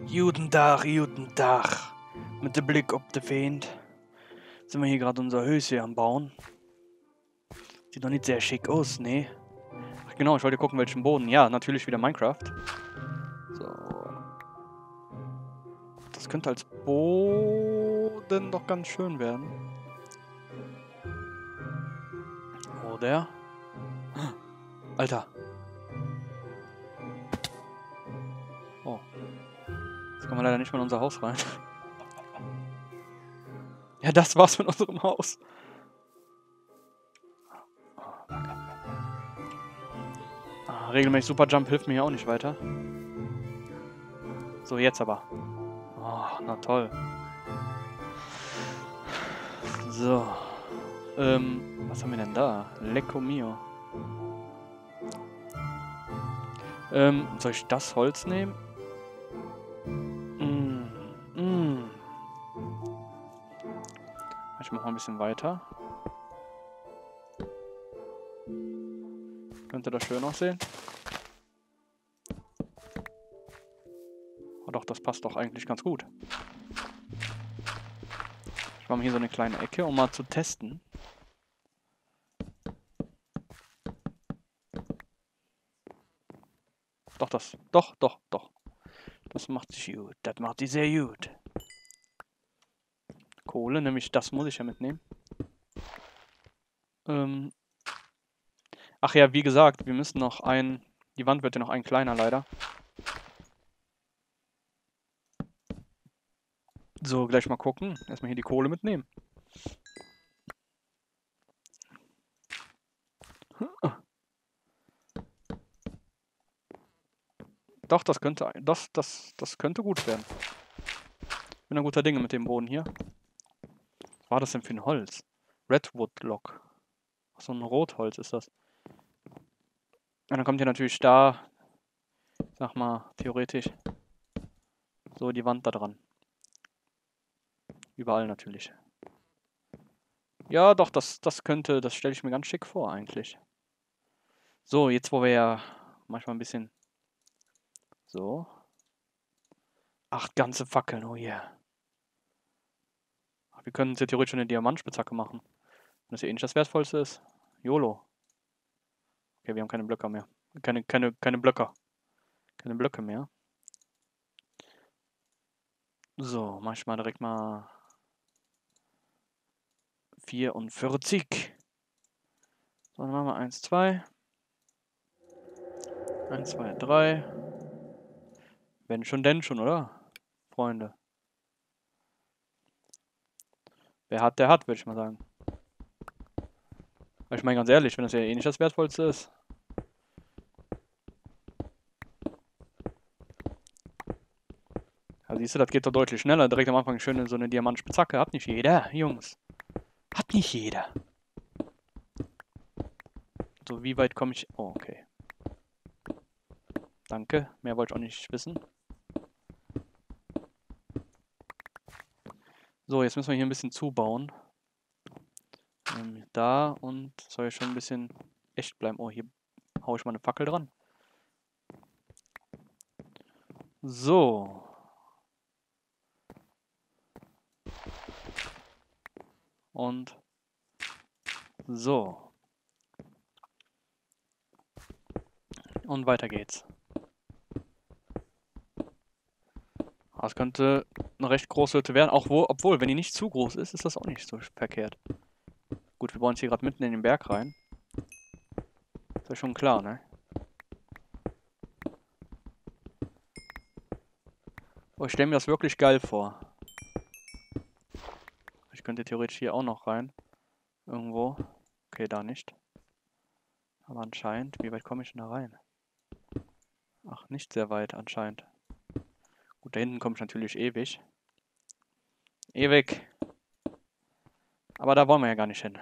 Guten Tag, guten Tag. Mit dem Blick auf den Feind sind wir hier gerade unser Höschen am Bauen. Sieht noch nicht sehr schick aus, ne? Ach genau, ich wollte gucken, welchen Boden. Ja, natürlich wieder Minecraft. So. Das könnte als Boden doch ganz schön werden. Oder? Alter. Oh. Jetzt kommen wir leider nicht mehr in unser Haus rein. Ja, das war's mit unserem Haus. Regelmäßig Superjump hilft mir hier auch nicht weiter. So, jetzt aber. Oh, na toll. So. Was haben wir denn da? Lecco mio. Soll ich das Holz nehmen? Ich mach mal ein bisschen weiter. Könnte das schön aussehen? Oh doch, das passt doch eigentlich ganz gut. Ich mache mal hier so eine kleine Ecke, um mal zu testen. Doch, das. Doch. Das macht sich gut. Das macht die sehr gut. Kohle, nämlich das muss ich ja mitnehmen. Ach ja, wie gesagt, wir müssen noch ein... Die Wand wird ja noch ein kleiner, leider. So, gleich mal gucken. Erstmal hier die Kohle mitnehmen. Doch, das könnte... Das könnte gut werden. Ich bin ein guter Dinge mit dem Boden hier. Was war das denn für ein Holz? Redwood Log. So ein Rotholz ist das. Und dann kommt hier natürlich da, sag mal, theoretisch, so die Wand da dran. Überall natürlich. Ja, doch, das könnte, das stelle ich mir ganz schick vor eigentlich. So, jetzt wo wir ja manchmal ein bisschen... So. 8 ganze Fackeln, oh yeah. Wir können uns ja theoretisch schon eine Diamantspitzhacke machen. Wenn das ja eh nicht das Wertvollste ist. YOLO. Okay, wir haben keine Blöcke mehr. Keine Blöcke. Keine Blöcke mehr. So, mach ich mal direkt mal 44. So, dann machen wir 1, 2. 1, 2, 3. Wenn schon, denn schon, oder? Freunde. Wer hat, der hat, würde ich mal sagen. Weil ich meine ganz ehrlich, wenn das ja eh nicht das Wertvollste ist. Also siehst du, das geht doch deutlich schneller. Direkt am Anfang schön in so eine Diamantspitzhacke. Hat nicht jeder, Jungs. Hat nicht jeder. So, wie weit komme ich... Oh, okay. Danke. Mehr wollte ich auch nicht wissen. So, jetzt müssen wir hier ein bisschen zubauen. Da und soll ich schon ein bisschen echt bleiben. Oh, hier haue ich mal eine Fackel dran. So. Und so. Und weiter geht's. Das könnte eine recht große Hütte werden. Auch obwohl, wenn die nicht zu groß ist, ist das auch nicht so verkehrt. Gut, wir bauen uns hier gerade mitten in den Berg rein. Ist ja schon klar, ne? Oh, ich stelle mir das wirklich geil vor. Ich könnte theoretisch hier auch noch rein. Irgendwo. Okay, da nicht. Aber anscheinend, wie weit komme ich denn da rein? Ach, nicht sehr weit anscheinend. Gut, da hinten komme ich natürlich ewig. Ewig. Aber da wollen wir ja gar nicht hin.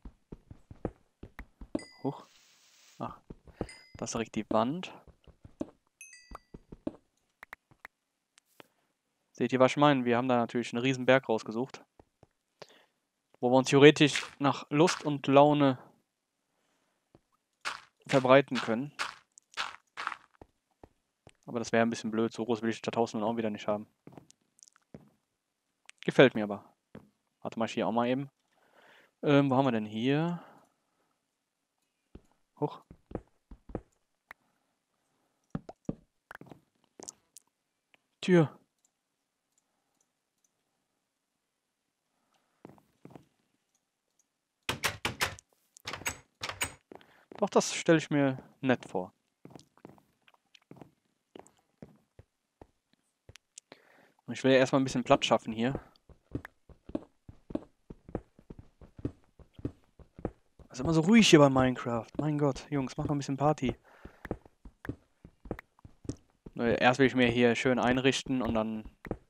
Huch. Ach, das ist direkt die Wand. Seht ihr, was ich meine? Wir haben da natürlich einen riesen Berg rausgesucht. Wo wir uns theoretisch nach Lust und Laune verbreiten können. Aber das wäre ein bisschen blöd. So groß will ich die Stadt Haus nun auch wieder nicht haben. Gefällt mir aber. Warte mal, hier auch mal eben. Wo haben wir denn hier? Hoch. Tür. Doch, das stelle ich mir nett vor. Und ich will ja erstmal ein bisschen Platz schaffen hier. Es ist immer so ruhig hier bei Minecraft. Mein Gott, Jungs, mach mal ein bisschen Party. Erst will ich mir hier schön einrichten und dann...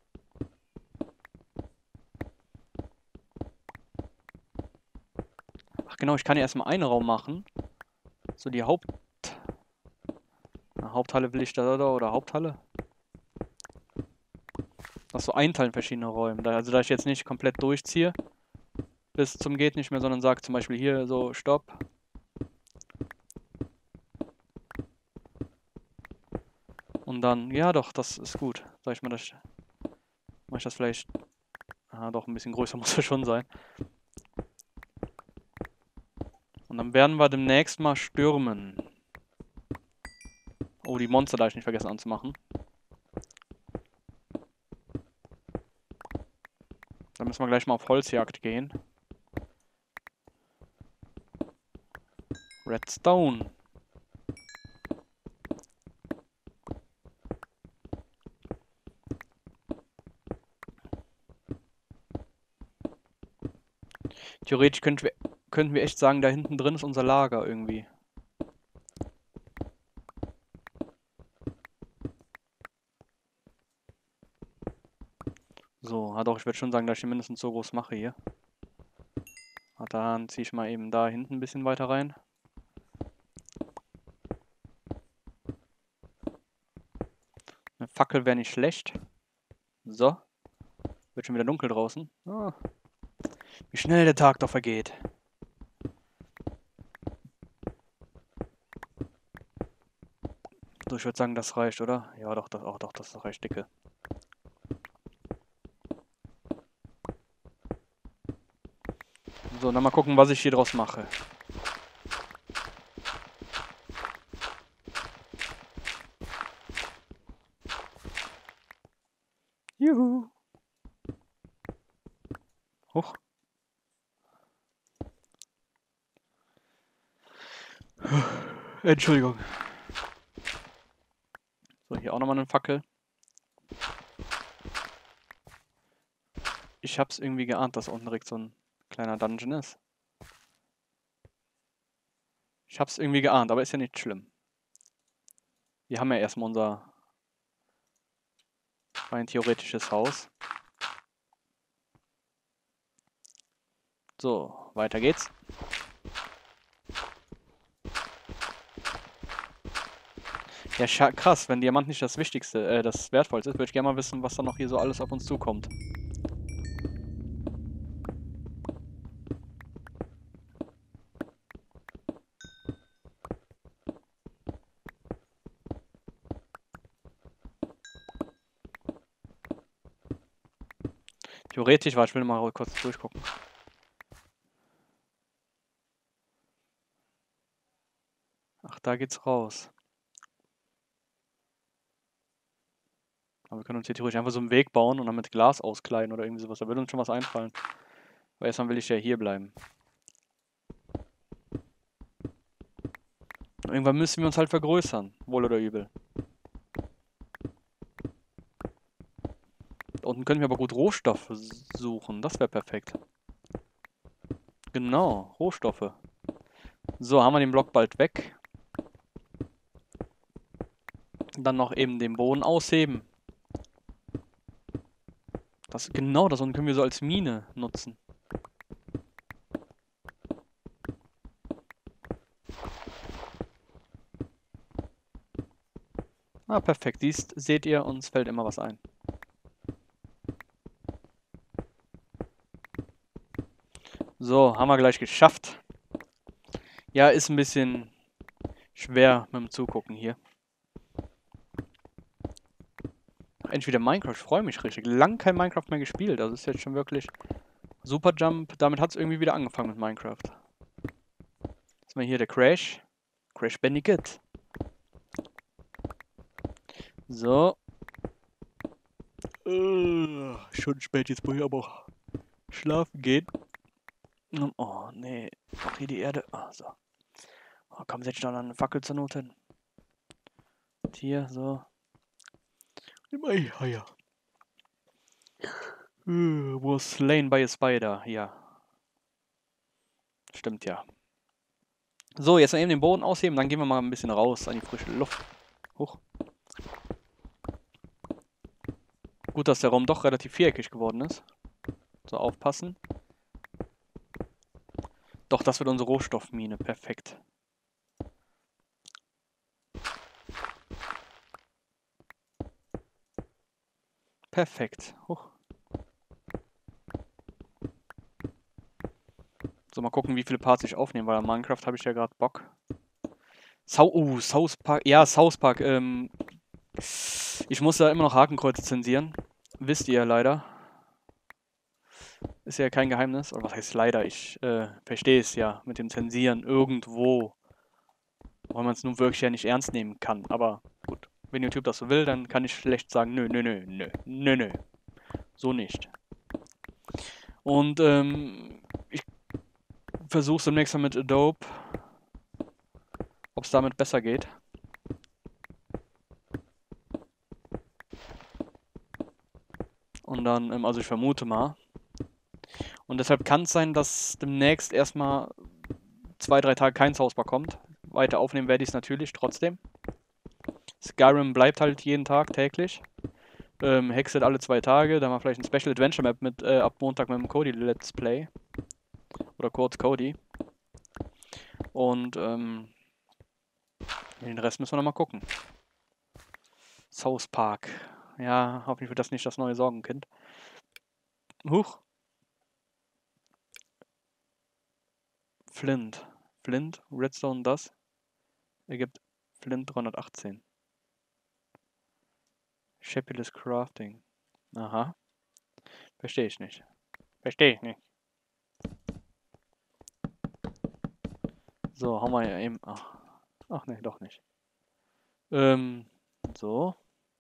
Ach genau, ich kann ja erstmal einen Raum machen. So die Haupthalle will ich da oder Haupthalle? Das so einteilen in verschiedene Räume. Also da ich jetzt nicht komplett durchziehe bis zum geht nicht mehr, sondern sage zum Beispiel hier so Stopp. Und dann, ja doch, das ist gut. Sag ich mal, das mache ich das vielleicht. Doch, ein bisschen größer muss er schon sein. Und dann werden wir demnächst mal stürmen. Oh, die Monster darf ich nicht vergessen anzumachen. Dann müssen wir gleich mal auf Holzjagd gehen. Redstone. Theoretisch könnten wir echt sagen, da hinten drin ist unser Lager irgendwie. So, doch, ich würde schon sagen, dass ich den mindestens so groß mache hier. Dann ziehe ich mal eben da hinten ein bisschen weiter rein. Eine Fackel wäre nicht schlecht. So. Wird schon wieder dunkel draußen. Oh. Wie schnell der Tag doch vergeht. So, ich würde sagen, das reicht, oder? Ja, doch, das reicht dicke. So, dann mal gucken, was ich hier draus mache. Juhu. Hoch. Entschuldigung. So, hier auch nochmal eine Fackel. Ich hab's irgendwie geahnt, dass unten direkt so ein kleiner Dungeon ist. Ich hab's irgendwie geahnt, aber ist ja nicht schlimm. Wir haben ja erstmal unser rein theoretisches Haus. So, weiter geht's. Ja, krass, wenn Diamant nicht das Wichtigste, das Wertvollste ist, würde ich gerne mal wissen, was da noch hier so alles auf uns zukommt. Theoretisch, warte, ich will mal kurz durchgucken. Ach, da geht's raus. Aber wir können uns hier theoretisch einfach so einen Weg bauen und dann mit Glas auskleiden oder irgendwie sowas. Da würde uns schon was einfallen. Aber erstmal will ich ja hier bleiben. Und irgendwann müssen wir uns halt vergrößern. Wohl oder übel. Da unten können wir aber gut Rohstoffe suchen. Das wäre perfekt. Genau, Rohstoffe. So, haben wir den Block bald weg. Dann noch eben den Boden ausheben. Genau, das unten können wir so als Mine nutzen. Ah, perfekt. Seht ihr, uns fällt immer was ein. So, haben wir gleich geschafft. Ja, ist ein bisschen schwer mit dem Zugucken hier. endlich wieder Minecraft. Ich freue mich richtig. Lang kein Minecraft mehr gespielt. Also ist jetzt schon wirklich Super Jump. Damit hat es irgendwie wieder angefangen mit Minecraft. Jetzt mal hier der Crash. Crash Bandicoot. So. Schon spät, jetzt muss ich aber auch schlafen gehen. Oh, nee. Ach, hier die Erde. Ah, so. Oh, komm, setz doch noch eine Fackel zur Not hin. Und hier, so. Ja. Was slain by a spider. Ja. Stimmt ja. So, jetzt mal eben den Boden ausheben, dann gehen wir mal ein bisschen raus an die frische Luft. Hoch. Gut, dass der Raum doch relativ viereckig geworden ist. So, aufpassen. Doch, das wird unsere Rohstoffmine. Perfekt. Perfekt. Hoch. So, mal gucken, wie viele Parts ich aufnehme, weil an Minecraft habe ich ja gerade Bock. South Park. Ja, South Park. Ich muss da immer noch Hakenkreuze zensieren. Wisst ihr ja leider. Ist ja kein Geheimnis. Oder was heißt leider? Ich verstehe es ja mit dem Zensieren irgendwo. Weil man es nun wirklich ja nicht ernst nehmen kann. Aber gut. Wenn YouTube das so will, dann kann ich schlecht sagen, nö. So nicht. Und ich versuche es demnächst mal mit Adobe. Ob es damit besser geht. Und dann, also ich vermute mal. Und deshalb kann es sein, dass demnächst erstmal 2-3 Tage kein South Park kommt. Weiter aufnehmen werde ich es natürlich trotzdem. Skyrim bleibt halt jeden Tag täglich. Hexet alle 2 Tage. Dann mal vielleicht ein Special Adventure Map mit ab Montag mit dem Cody Let's Play. Oder kurz Cody. Und den Rest müssen wir noch mal gucken. South Park. Ja, hoffentlich wird das nicht das neue Sorgenkind. Huch. Flint. Flint, Redstone, das ergibt Flint 318. Shapeless Crafting. Aha. Verstehe ich nicht. So, haben wir ja eben. Ach nee, doch nicht. So.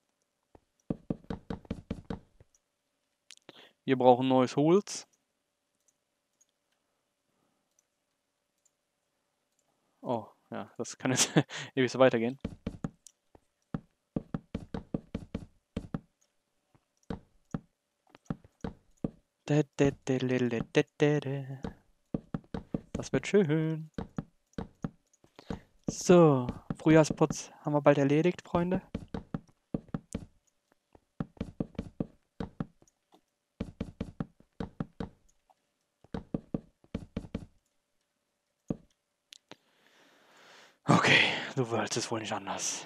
Wir brauchen neues Holz. Oh, ja, das kann jetzt ewig so weitergehen. Das wird schön. So, Frühjahrsputz haben wir bald erledigt, Freunde. Okay, du wolltest es wohl nicht anders.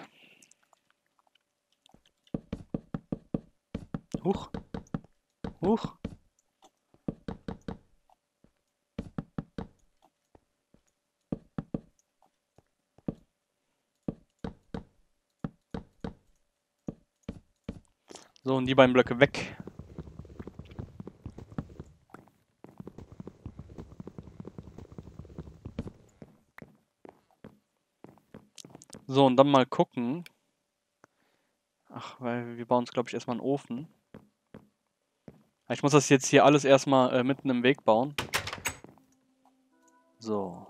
Huch. Huch. So, und die beiden Blöcke weg. So, und dann mal gucken. Ach, weil wir bauen uns, glaube ich, erstmal einen Ofen. Ich muss das jetzt hier alles erstmal mitten im Weg bauen. So.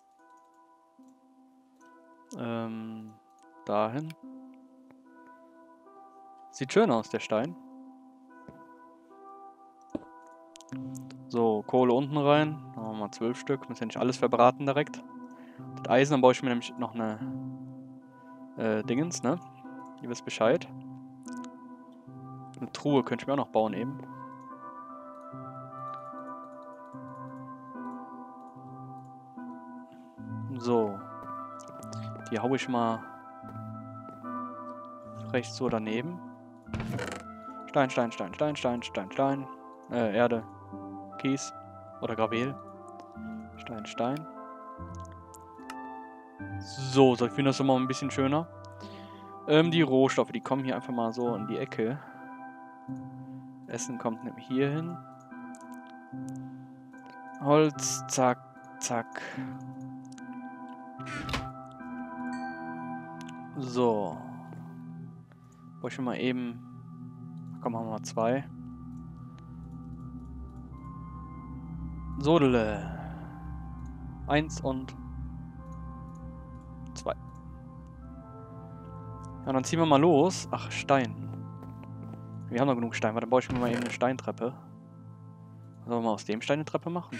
Dahin. Sieht schön aus, der Stein. So, Kohle unten rein. Machen wir mal 12 Stück. Müssen ja nicht alles verbraten direkt. Das Eisen, dann baue ich mir nämlich noch eine Dingens, ne? Ihr wisst Bescheid. Eine Truhe könnte ich mir auch noch bauen eben. So. Die haue ich mal rechts so daneben. Stein. Erde. Kies. Oder Gravel. Stein. So ich finde das immer ein bisschen schöner. Die Rohstoffe, die kommen hier einfach mal so in die Ecke. Essen kommt nämlich hier hin. Holz, zack, zack. So. Brauche ich mal eben... Komm, machen wir mal 2. Sodele. 1 und 2. Ja, dann ziehen wir mal los. Ach, Stein. Wir haben noch genug Stein. Warte, dann baue ich mir mal eben eine Steintreppe. Sollen wir mal aus dem Stein eine Treppe machen?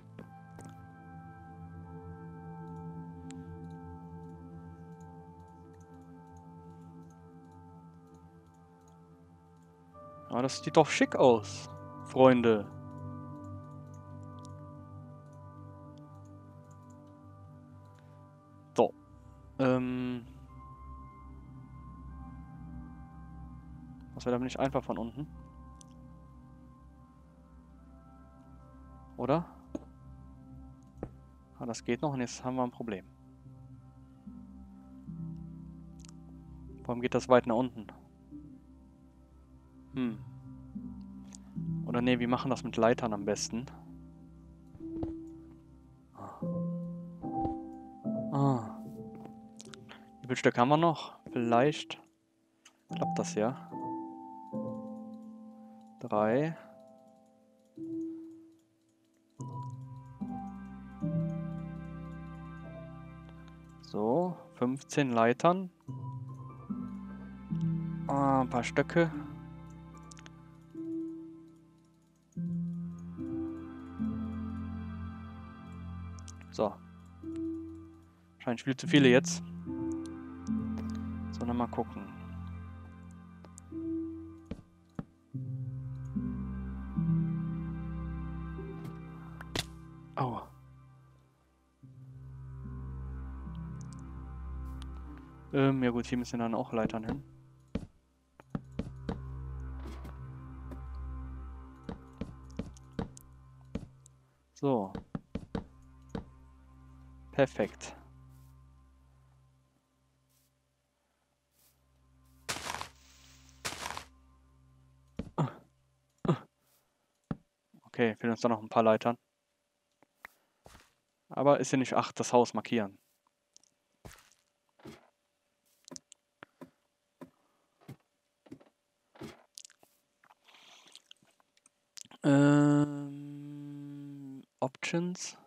Aber das sieht doch schick aus, Freunde. So. Das wäre aber nicht einfach von unten. Oder? Ah, das geht noch und jetzt haben wir ein Problem. Warum geht das weit nach unten? Oder nee, wir machen das mit Leitern am besten. Ah. Wie viel Stück haben wir noch? Vielleicht klappt das ja. 3. So, 15 Leitern. Ah, ein paar Stöcke. So. Wahrscheinlich viel zu viele jetzt. So, dann mal gucken. Aua. Ja gut, hier müssen dann auch Leitern hin. So. Perfekt. Okay, fehlen uns da noch ein paar Leitern. Aber ist ja nicht 8, das Haus markieren. Options.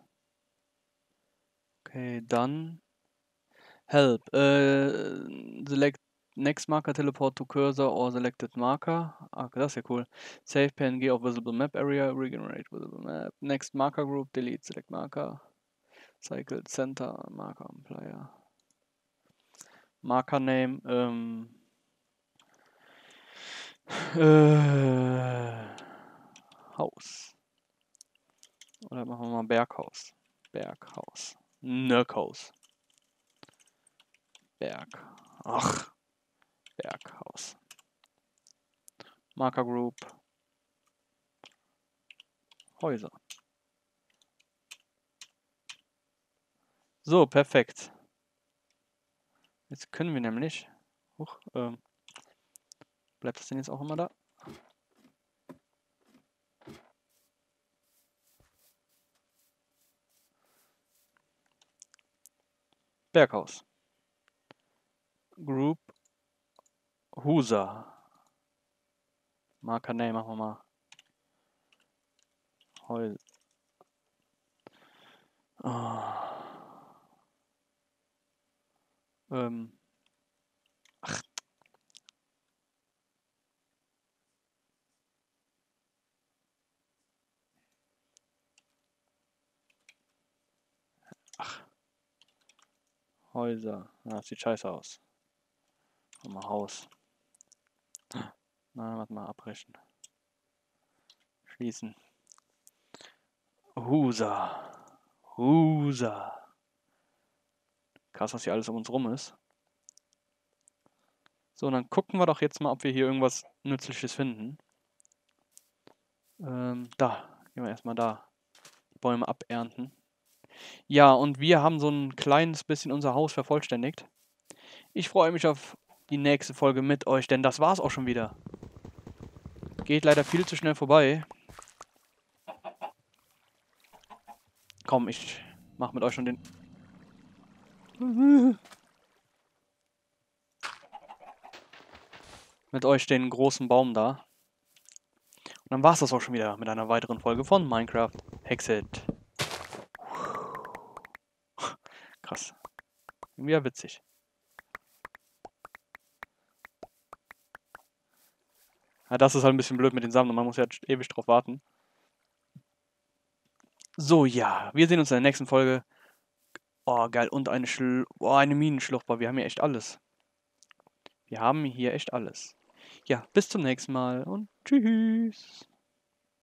Okay, dann Help. Select next marker, teleport to cursor or selected marker. Ah, das ist ja cool. Save PNG of visible map area, regenerate visible map. Next marker group, delete select marker. Cycle center, marker player. Marker name, Haus. Oder machen wir mal Berghaus. Berghaus. Nöckhaus. Berg. Ach. Berghaus. Marker Group. Häuser. So, perfekt. Jetzt können wir nämlich... bleibt das denn jetzt auch immer da? Berghaus. Group. Husa. Marker Name machen wir mal. Häuser. Ach. Ach. Häuser. Ja, das sieht scheiße aus. Mal Haus. Na, warte mal, abbrechen. Schließen. Husa. Husa. Krass, was hier alles um uns rum ist. So, und dann gucken wir doch jetzt mal, ob wir hier irgendwas Nützliches finden. Da. Gehen wir erstmal da. Bäume abernten. Ja, und wir haben so ein kleines bisschen unser Haus vervollständigt. Ich freue mich auf die nächste Folge mit euch, denn das war's auch schon wieder. Geht leider viel zu schnell vorbei. Komm, ich mach mit euch schon den... mit euch den großen Baum da. Und dann war es das auch schon wieder mit einer weiteren Folge von Minecraft Hexed. Krass. Irgendwie ja witzig. Ja, das ist halt ein bisschen blöd mit den Sammlungen. Man muss ja ewig drauf warten. So, ja. Wir sehen uns in der nächsten Folge. Oh, geil. Und eine Minenschlucht. Boah, wir haben hier echt alles. Wir haben hier echt alles. Ja, bis zum nächsten Mal und tschüss.